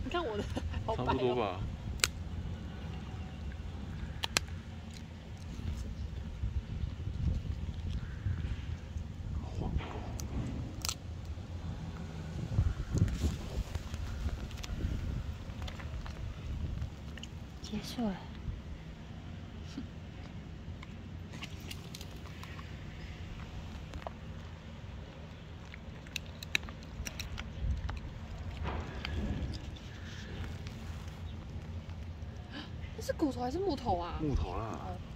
你看我的， 差不多吧。 结束了。那是骨头还是木头啊？ 木头啦。